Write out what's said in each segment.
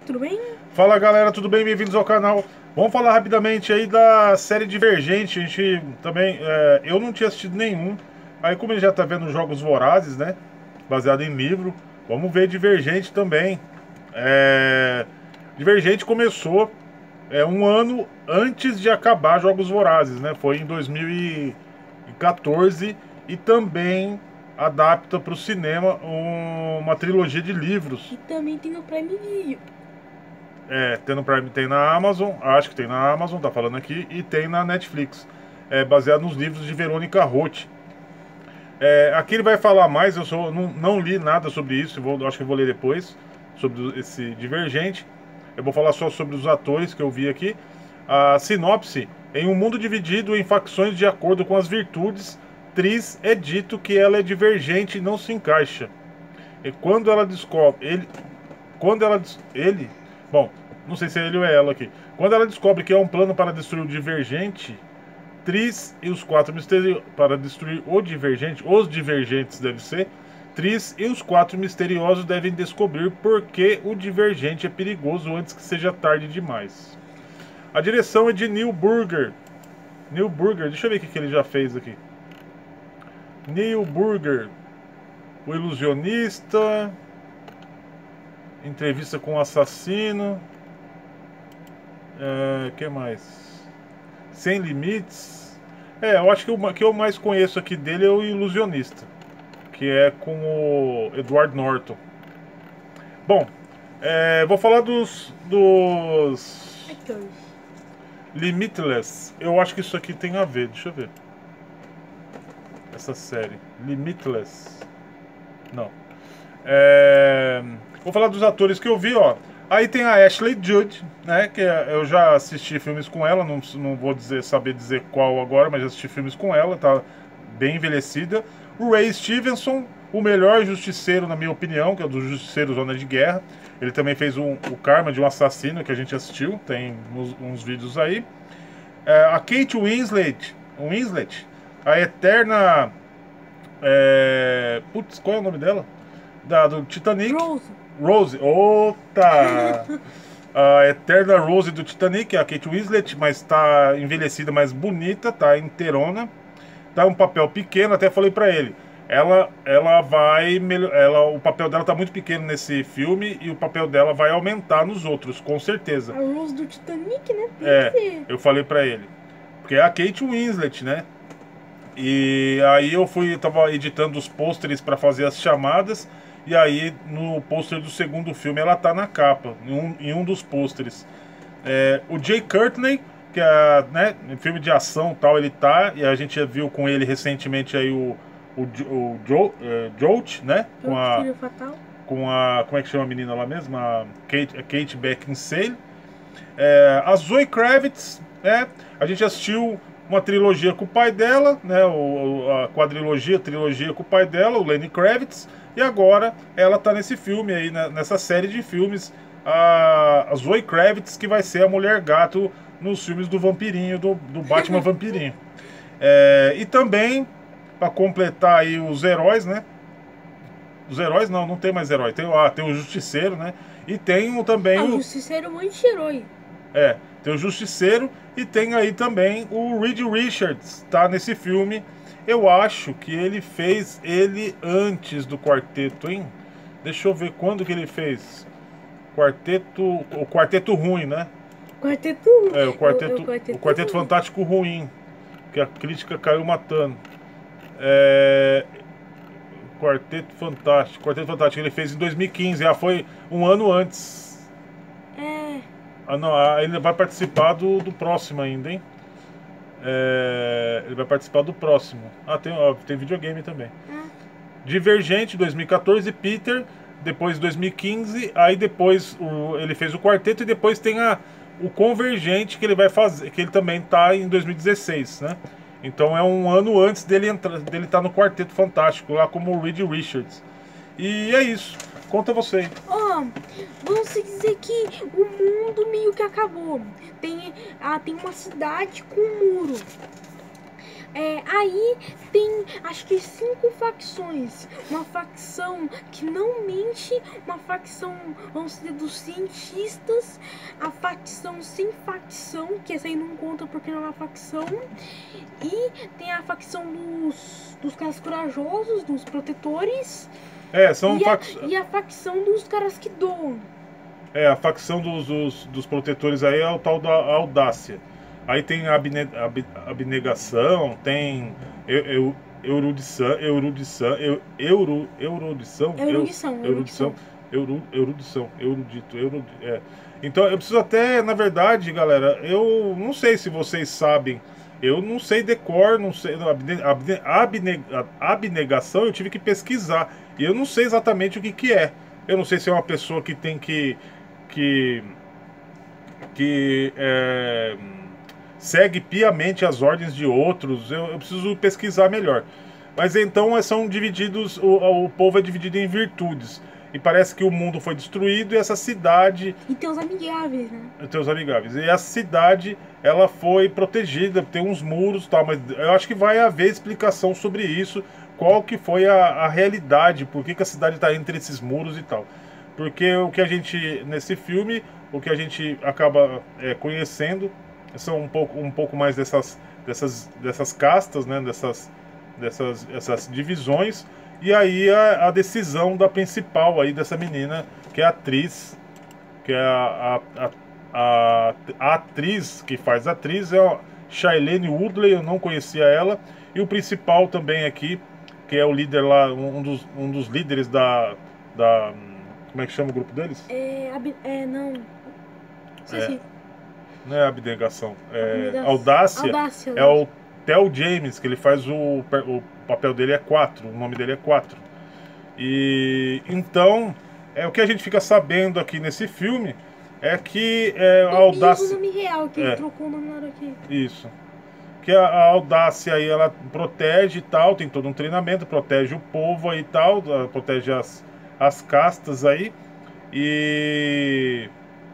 Tudo bem? Fala galera, tudo bem? Bem-vindos ao canal. Vamos falar rapidamente aí da série Divergente. A gente também, eu não tinha assistido nenhum. Aí como a gente já tá vendo Jogos Vorazes, né? Baseado em livro, vamos ver Divergente também. Divergente começou um ano antes de acabar Jogos Vorazes, né? Foi em 2014 e também adapta para o cinema uma trilogia de livros. E também tem no Prime Video. Tem no Prime, tem na Amazon, acho que tem na Amazon, tá falando aqui, e tem na Netflix. É baseado nos livros de Verônica Roth. Aqui ele vai falar mais, não li nada sobre isso, acho que eu vou ler depois, sobre esse Divergente. Eu vou falar só sobre os atores que eu vi aqui. A sinopse: em um mundo dividido em facções de acordo com as virtudes, Tris é dito que ela é divergente e não se encaixa. E quando ela descobre. Ele. Bom, não sei se é ele ou é ela aqui. Quando ela descobre que é um plano para destruir o Divergente, Tris e os quatro misteriosos. Para destruir o Divergente, os Divergentes deve ser. Tris e os quatro misteriosos devem descobrir por que o Divergente é perigoso antes que seja tarde demais. A direção é de Neil Burger. Neil Burger, deixa eu ver o que ele já fez aqui. Neil Burger, O Ilusionista, Entrevista com o Assassino. Que mais? Sem Limites. Eu acho que o que eu mais conheço aqui dele é o Ilusionista, que é com o Edward Norton. Bom, vou falar dos Actors. Limitless. Eu acho que isso aqui tem a ver, deixa eu ver. Essa série. Limitless. Não. Vou falar dos atores que eu vi, ó. Aí tem a Ashley Judd, né? Que eu já assisti filmes com ela, não vou saber dizer qual agora, mas já assisti filmes com ela, tá bem envelhecida. O Ray Stevenson, o melhor justiceiro, na minha opinião, que é o do Justiceiro Zona de Guerra. Ele também fez o Karma de um Assassino, que a gente assistiu, tem uns vídeos aí. A Kate Winslet, a eterna. Putz, qual é o nome dela? Do Titanic. Rose. Rose. Ota! A eterna Rose do Titanic, a Kate Winslet, mas tá envelhecida, mais bonita, tá inteirona. Tá um papel pequeno, até falei pra ele. Ela vai. O papel dela tá muito pequeno nesse filme e o papel dela vai aumentar nos outros, com certeza. A Rose do Titanic, né? Tem que ser. Eu falei pra ele. Porque é a Kate Winslet, né? E aí tava editando os pôsteres para fazer as chamadas. E aí no pôster do segundo filme ela tá na capa, em um dos pôsteres. O Jay Courtney, que é, né, em filme de ação tal, ele tá. E a gente já viu com ele recentemente aí o Jolt, né? Filho Fatal. Como é que chama a menina lá mesmo? A Kate Beckinsale. A Zoe Kravitz, né? A gente assistiu uma trilogia com o pai dela, né? A trilogia com o pai dela, o Lenny Kravitz. E agora ela tá nesse filme aí, né, nessa série de filmes, a Zoe Kravitz, que vai ser a Mulher Gato nos filmes do Vampirinho, do Batman Vampirinho. E também, para completar aí os heróis, né? Os heróis não tem mais herói. Tem o Justiceiro, né? E tem também o Justiceiro muito cheirou. Tem o Justiceiro e tem aí também o Reed Richards, tá nesse filme. Eu acho que ele fez ele antes do quarteto, hein? Deixa eu ver quando que ele fez. O quarteto ruim, né? Quarteto. O quarteto fantástico ruim, que a crítica caiu matando. Quarteto Fantástico, ele fez em 2015, foi um ano antes. Não, ele vai participar do próximo ainda, hein? Ele vai participar do próximo. Tem videogame também. Divergente, 2014, Peter, depois 2015, aí depois ele fez o quarteto e depois tem o Convergente que ele vai fazer, que ele também tá em 2016, né? Então é um ano antes dele estar no Quarteto Fantástico, lá como o Reed Richards. E é isso. Conta você. Vamos dizer que o mundo meio que acabou. Tem uma cidade com um muro. Aí tem, acho que 5 facções. Uma facção que não mente, uma facção, vamos dizer, dos cientistas, a facção sem facção, que essa aí não conta porque não é uma facção, e tem a facção dos caras corajosos, dos protetores, São e a facção dos caras que doam. A facção dos protetores aí é o tal da audácia. Aí tem a abnegação, tem erudição, Então eu preciso até, na verdade, galera, eu não sei se vocês sabem, eu não sei decor, não sei, abnegação eu tive que pesquisar, e eu não sei exatamente o que é. Eu não sei se é uma pessoa que tem que segue piamente as ordens de outros. Eu preciso pesquisar melhor. Mas então são divididos, o povo é dividido em virtudes. E parece que o mundo foi destruído e essa cidade... E tem os amigáveis, né? Tem os amigáveis. E a cidade, ela foi protegida, tem uns muros e tal, mas eu acho que vai haver explicação sobre isso, qual que foi a realidade, por que a cidade está entre esses muros e tal. Porque o que a gente, nesse filme, o que a gente acaba conhecendo são um pouco mais dessas castas, né? Essas divisões. E aí a decisão da principal aí dessa menina, que é a atriz, que é a atriz que faz a atriz, é a Shailene Woodley, eu não conhecia ela. E o principal também aqui, que é o líder lá, um dos líderes da como é que chama o grupo deles? Não. Sei. Não é abnegação, audácia. É o Theo James, que ele faz o papel dele é 4, o nome dele é 4. E então, o que a gente fica sabendo aqui nesse filme é que a audácia... o nome real, que ele trocou o nome na hora aqui. Isso. Que a audácia aí, ela protege e tal, tem todo um treinamento, protege o povo aí e tal, protege as castas aí. E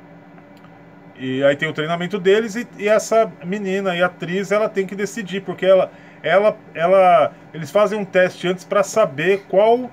aí tem o treinamento deles e essa menina e atriz, ela tem que decidir, porque eles fazem um teste antes para saber qual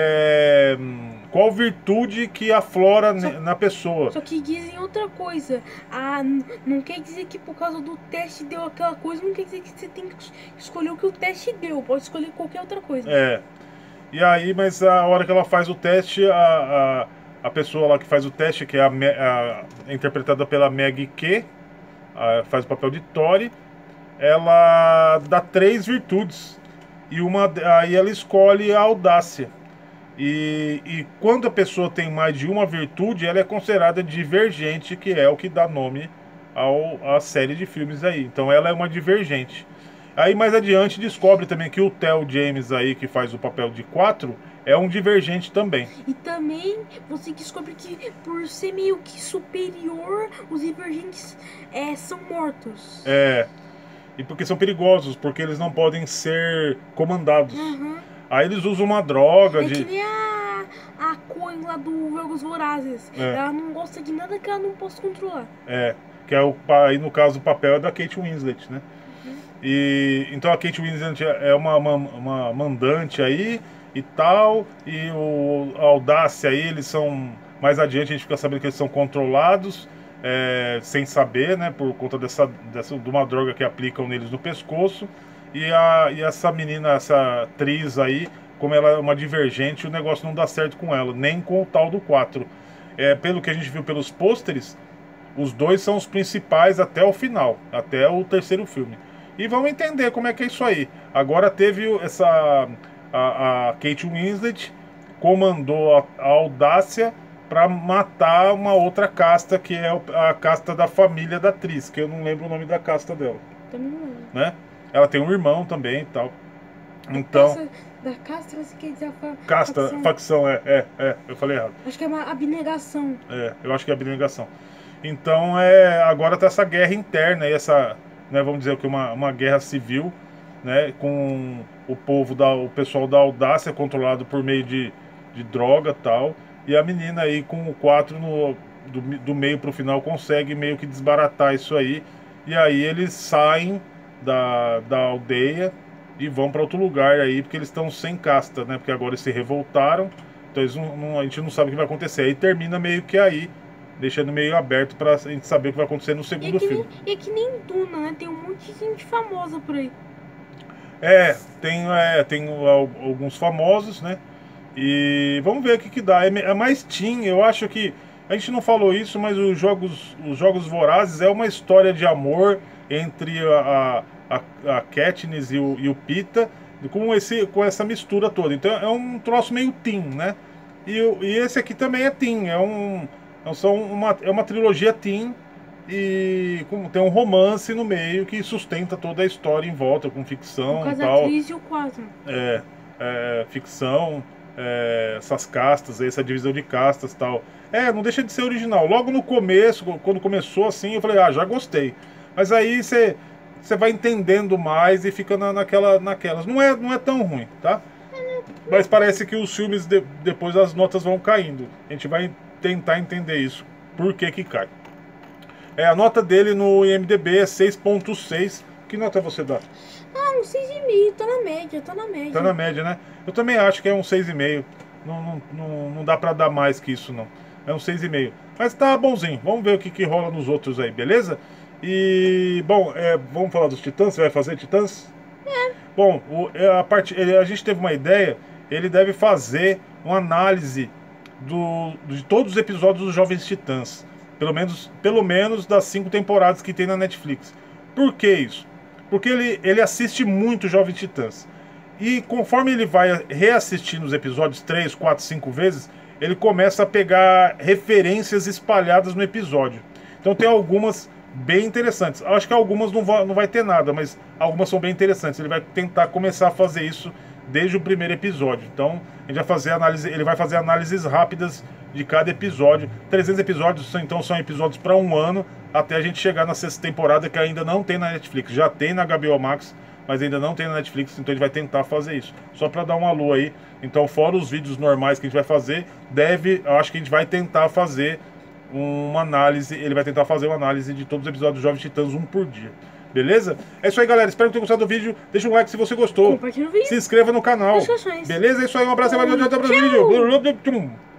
virtude que aflora na pessoa. Só que dizem outra coisa. Não quer dizer que por causa do teste deu aquela coisa, não quer dizer que você tem que escolher o que o teste deu. Pode escolher qualquer outra coisa. E aí, mas a hora que ela faz o teste, a pessoa lá que faz o teste, que é interpretada pela Maggie Q, faz o papel de Tori, ela dá 3 virtudes. E aí ela escolhe a audácia. E quando a pessoa tem mais de uma virtude, ela é considerada divergente, que é o que dá nome à série de filmes aí. Então ela é uma divergente. Aí mais adiante descobre também que o Theo James aí, que faz o papel de 4, é um divergente também. E também você descobre que por ser meio que superior, os divergentes são mortos. E porque são perigosos, porque eles não podem ser comandados. Aí eles usam uma droga que nem a Coen lá do Jogos Vorazes. Ela não gosta de nada que ela não possa controlar. Que aí no caso o papel é da Kate Winslet, né? E então a Kate Winslet é uma mandante aí e tal, e a audácia aí, eles são, mais adiante a gente fica sabendo que eles são controlados, sem saber, né, por conta de uma droga que aplicam neles no pescoço. E essa menina, essa atriz aí, como ela é uma divergente, o negócio não dá certo com ela, nem com o tal do 4. Pelo que a gente viu pelos pôsteres, os dois são os principais até o final, até o terceiro filme. E vamos entender como é que é isso aí. Agora teve a Kate Winslet comandou a audácia para matar uma outra casta, que é a casta da família da atriz, que eu não lembro o nome da casta dela. Também não lembro. Né? Ela tem um irmão também e tal. Então... Da casta, você quer dizer facção, eu falei errado. Acho que é uma abnegação. Eu acho que é abnegação. Então, agora tá essa guerra interna, essa, né, vamos dizer que uma guerra civil, né, com o pessoal da audácia controlado por meio de droga e tal, e a menina aí com o 4 do meio pro final consegue meio que desbaratar isso aí, e aí eles saem da aldeia e vão para outro lugar aí, porque eles estão sem casta, né? Porque agora eles se revoltaram, então a gente não sabe o que vai acontecer. Aí termina meio que aí, deixando meio aberto pra gente saber o que vai acontecer no segundo filme. E é que nem Duna, né? Tem um monte de gente famosa por aí. Tem alguns famosos, né? E vamos ver o que dá. É mais teen, eu acho que. A gente não falou isso, mas os Jogos Vorazes é uma história de amor entre a Katniss e o Pita, com essa mistura toda. Então é um troço meio teen, né? E esse aqui também é teen, é uma trilogia teen e tem um romance no meio que sustenta toda a história em volta, com ficção e tal. Cris e o 4. Ficção, essas castas, essa divisão de castas e tal. Não deixa de ser original. Logo no começo, quando começou assim, eu falei, já gostei. Mas aí você vai entendendo mais e fica naquelas. Não é tão ruim, tá? Mas parece que os filmes, depois as notas vão caindo. A gente vai tentar entender isso. Por que cai? A nota dele no IMDb é 6.6. Que nota você dá? Um 6,5, tá na média, tá na média. Tá na média, né? Eu também acho que é um 6,5. Não dá pra dar mais que isso, não. É um 6,5. Mas tá bonzinho. Vamos ver o que rola nos outros aí, beleza? E, bom, vamos falar dos Titãs? Você vai fazer Titãs? Bom, a gente teve uma ideia. Ele deve fazer uma análise de todos os episódios dos Jovens Titãs. Pelo menos das 5 temporadas que tem na Netflix. Por que isso? Porque ele assiste muito Jovens Titãs. E conforme ele vai reassistindo os episódios 3, 4, 5 vezes, ele começa a pegar referências espalhadas no episódio. Então tem algumas bem interessantes. Acho que algumas não vai ter nada, mas algumas são bem interessantes. Ele vai tentar começar a fazer isso desde o primeiro episódio. Então ele vai fazer análises rápidas de cada episódio. 300 episódios, então são episódios para um ano, até a gente chegar na 6ª temporada, que ainda não tem na Netflix. Já tem na HBO Max, mas ainda não tem na Netflix, então ele vai tentar fazer isso. Só para dar um alô aí. Então, fora os vídeos normais que a gente vai fazer, eu acho que a gente vai tentar fazer uma análise. Ele vai tentar fazer uma análise de todos os episódios dos Jovens Titãs, um por dia. Beleza? É isso aí, galera. Espero que tenham gostado do vídeo. Deixa um like se você gostou. Compartilha o vídeo. Se inscreva no canal. Beleza? É isso aí. Um abraço e até o próximo vídeo.